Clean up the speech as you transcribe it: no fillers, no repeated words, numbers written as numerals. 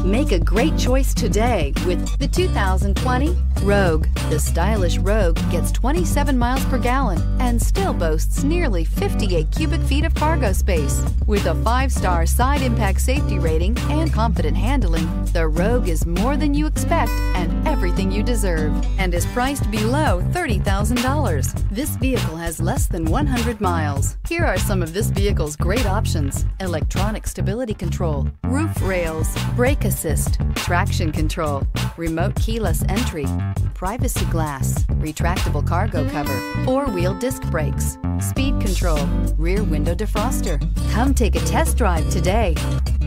Make a great choice today with the 2020 Rogue. The stylish Rogue gets 27 miles per gallon and still boasts nearly 58 cubic feet of cargo space. With a 5-star side impact safety rating and confident handling, the Rogue is more than you expect and everything you deserve, and is priced below $30,000. This vehicle has less than 100 miles. Here are some of this vehicle's great options: electronic stability control, roof rails, brake assist, traction control, remote keyless entry, privacy glass, retractable cargo cover, 4-wheel disc brakes, speed control, rear window defroster. Come take a test drive today.